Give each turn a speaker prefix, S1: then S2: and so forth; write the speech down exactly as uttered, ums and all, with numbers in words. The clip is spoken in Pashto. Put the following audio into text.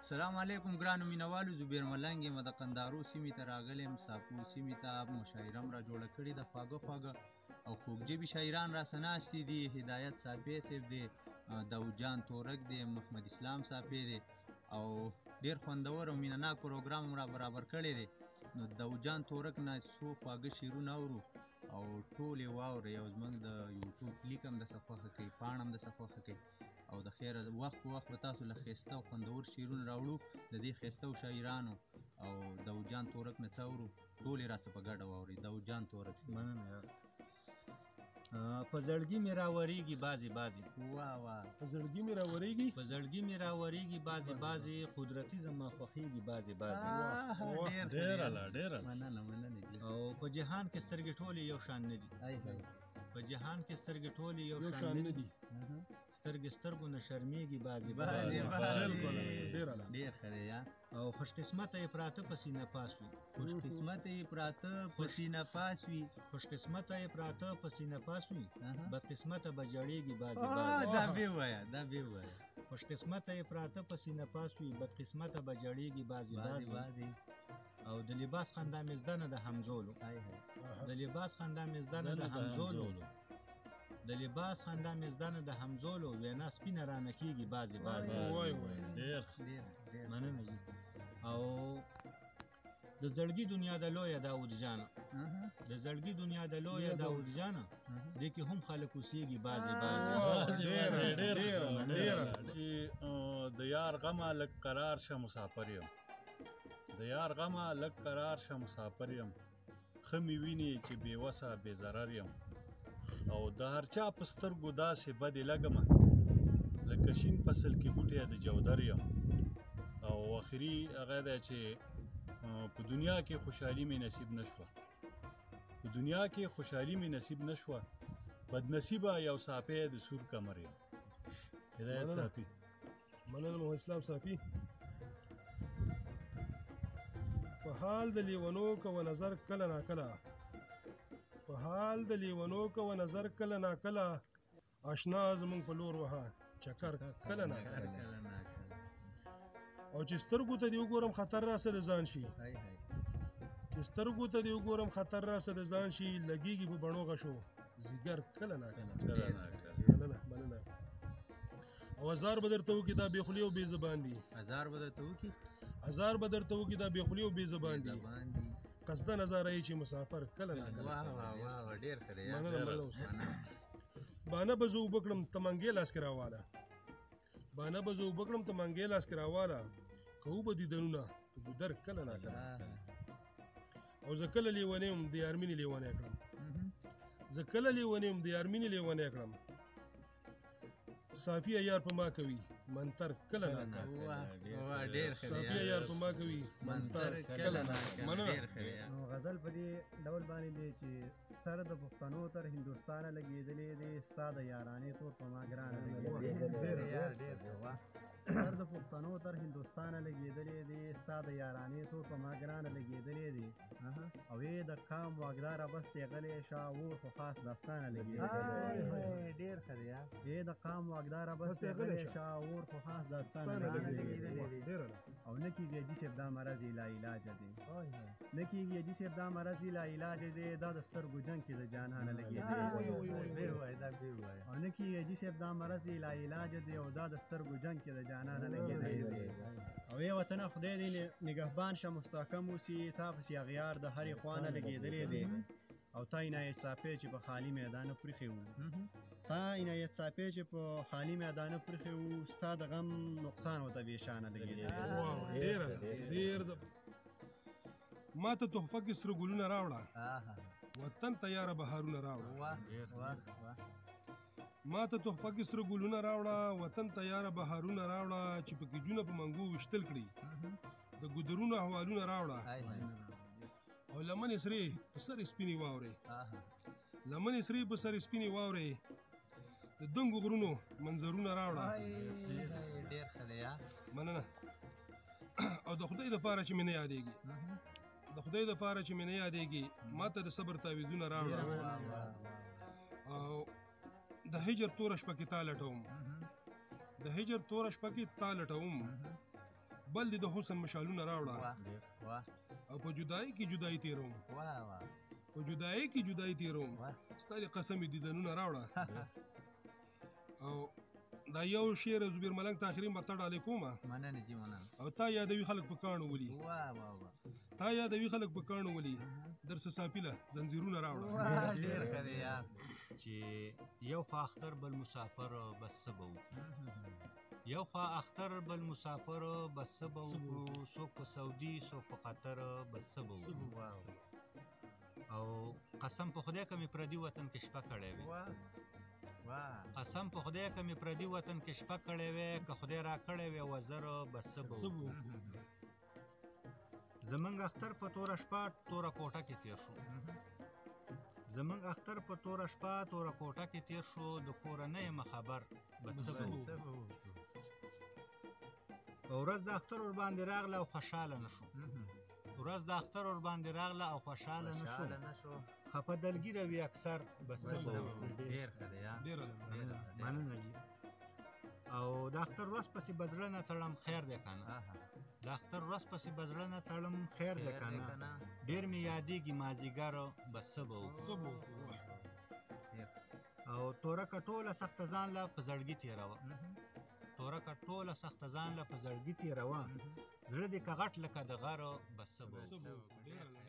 S1: سلام علیکم ګرانو مینوالو، زبیر ملنګ یم. د قندارو سیمې ته راغلی یم، ساپو سیمې ته. مشاعره م را جوړه کړې ده، خواږه خواږه او خوږجبي شاعران راسه ناستې دي. هدایت صافی صاحب دی، داود جان تورک دی، محمد اسلام صافی دی او ډېر خوندور او مینه ناک پروګرام را برابر کړی دی. نو داود جان تورک نه څو خواږه شعرونه اورو او ټول یې واورئ او زموږ د یوټیوب کلیک هم درڅه خوښه کوي، پاڼه هم درڅه خوښه کوي او د خیره وخت په وخت به تاسو له ښایسته او خوندور شعرونه راوړو د دې ښایسته شاعرانو او داود جان تورک نه څه اورو، ټول یې راسه په ګډه واورئ. داود جان تورک:
S2: مننه یار. په زړګي مې راورېږي بعضې بعضې،
S1: واه واه.
S3: په زړګي مې راورېږي
S2: په زړګي مې راورېږي بعضې بعضې، قدرتي زما خوښېږي بعضې بعضې.
S3: ډېره لا ډېره
S1: مننه مننه دي.
S2: او په جهان کې سترګې ټولې یو شان نه دي، په جهان کې سترګې ټولې یو شان نه دي، سترګې سترګو نه شرمېږي بعضې بعضې.
S1: ډېر ښه دی یا.
S2: او خوش قسمته یې پراته په سینه پاس وي،
S1: خوش قسمته یې پراته په سینه پاس وي،
S2: خوش قسمته یې پراته په سینه پاس وي، بد قسمته به جړېږي بعضې
S1: بعضې. دا بې ووایه، دا بې ووایه.
S2: خوش قسمته یې پراته په سینه پاس وي، بد قسمته به جړېږي بعضې بعضې. او د لباس خندا مې زده نه د همزولو، د لباس خندا مې زده نه د همزولو، د لباس خندا مې زده نه د همزولو، وینا سپینه رانه کېږي بعضې بعضې.
S3: ډېر
S2: مننه دي. او د زړګي دنیا د لویه داود جانه، د زړګي دنیا د لویه داود جانه، دې کې هم خلک اوسېږي بعضې بعضې.
S4: چې د یار غمه لږ قرار شه مسافر یم، د یار غمه لږ قرار شه مسافر یم، ښه مې ویني چې بې وسه بې ضرر یم، او د هر چا په سترګو داسې بدې لګمه لکه شین فصل کې بوټی د جودر یم. او اخري هغه دی چې په دنیا کې خوشحالي مې نصیب نه شوه، په دنیا کې خوشحالي مې نصیب نه شوه، بدنصیبه یو صافی د سور کمر یم. هدایت صافی.
S3: مننه محمد اسلام صافی. په حال د لیونو کوه نظر کله ناکله، په حال د لیونو کوه نظر کله ناکله، اشنا زمونږ په لور وهه چکر کله ناکله. او چې سترګو ته دې وګورم خطر راسه د ځان شي، چې سترګو ته دې وګورم خطر راسه د ځان شي، لګېږي په بڼو غشو ځیګر کله ناکله. مننه مننه. او هزار به درته وکړي دا بې خولي او بې زبان دي،
S1: هزار به درته وکړي
S3: هزار به درته وکړي دا بې خولي او بې زبان دي، قصده نظاره یې چې مسافر کله ناکله.
S1: ډېر ښه دی.
S3: مننه مننه. بانه به زه اوبه کړم ته منګې لاس کې راواله، بانه به زه اوبه کړم ته منګې لاس کې راواله، که اوبه دیدنونه په ګودر کله ناکله. او زه کله لیونی یم د یار مینې لیونی کړم، زه کله لیونی یم د یار مینې لیونی کړم، صافیه یار په ما کوي منتر کله ناکله. صافیه یار په ما کوي منتر کله ناکله. مننه.
S5: غزل په دې ډول باندې دی چې سر د پښتنو تر هندوستانه لګېدلې دی، ستا د یارانې تور په ما ګرانه لګېدلې دی، سر د پښتنو تر هندوستانه لګېدلې دی، ستا د یارانې تور په ما ګرانه لګېدلې دی، او یې د قام واګداره بس یې غلی شا اور خو خاص داستانه لګېدلې دی. ډېر ښه دی. یې د قام واګداره بس یې غلی شا اور خو خاص داستانه لګېدلې دی. او نه کېږي حاجي صاحب دا مرض یې لا علاجه دی، نه کېږي حاجي صاحب دا مرض یې لا علاجه دی، دا د سترګو جنګ کې د جانانه لګېدلې دی. او نه کېږي حاجي صاحب دا مرض یې لا علاجه دی، او دا د سترګو جنګ کې د جانانه لګېدلې دی. او ای وطنه خدای دې نګهبان شه مستحکم اوسي، تا پسې اغیار د هرې خوانه لګېدلې دی. او تا عنایت صافی چې په خالي میدانه پرېښی وو، تا عنایت صافی چې په خالي میدانه پرېښی وو، ستا د غم نقصان ورته بېشانه لګېدلی دی.
S3: ما ته تحفه کې سره ګلونه راوړه، وطن ته یاره بهارونه راوړه، ما ته تحفه کې سره ګلونه راوړه، وطن ته یاره بهارونه راوړه، چې پکې جونه په منګو ویشتل کړي د ګودرونو احوالونه راوړه. او لمنې سرې په سر سپینې واورې، لمنې سرې په سر سپینې واورې، د دنګو غرونو منظرونه راوړه.
S1: ډېر ښه دی.
S3: مننه. او د خدای دپاره چې مې نه یادېږي، د خدای دپاره چې مې نه یادېږي، ما ته د صبر تعویذونه راوړه. او د هجر توره شپه کې تا لټوم، د هجر توره شپه کې تا لټوم، بل دې د حسن مشالونه راوړه
S1: واه
S3: او په جدایي کې جدایي تیروم
S1: واه واه
S3: په جدایي کې جدایي تیروم
S1: واه
S3: ستا د قسم دیدنونه راوړه او دا یو شعر زبیر ملنګ ته آخري مرته ډالۍ کومه
S1: مننه جي مننه
S3: او تا یادوي خلک په کاڼو ولي
S1: واه واه واه
S3: تا یادوي خلک په کاڼو ولي درس صافیله زنځیرونه راوړه
S1: واه ډېر ښه دی یار
S2: چې یو خوا اختر بل مسافر بس څه به وکړو یو خوا اختر بل مسافر بس څه به وکړو څوک په سعودي څوک په قطر بس څه به وکړو او قسم په خدای که مې پردي وطن کې شپه کړی وي قسم په خدای که مې پردي وطن کې شپه کړی وی که خدای را کړی وی وزر بس څه به وکړو زمونږ اختر په توره شپه توره کوټه کې تیر شو زمونږ اختر په توره شپه توره کوټه کې تیر شو د کوره نه یم خبر بس څه به وکړو ورځ د اختر ورباندې راغله او خوشحاله نه شو ورځ د اختر ورباندې راغله او خوشحاله نه شو خفه دلګیره وي اکثر بس څه به وکړو
S1: ډېر ښه دی یار
S2: مننه جي او د اختر ورځ پسې به زړه نه تړم خیر دی که نه د اختر ورځ پسې به زړه نه تړم خیر دی که نه ډېر مې یادېږي مازدیګر بس څه به وکړو او تورکه ټوله سخته ځان له په زړګي تېروه تورکه ټوله سخته ځان له په زړګي تېروه زړه دې که غټ لکه د غر بس څه به وکړو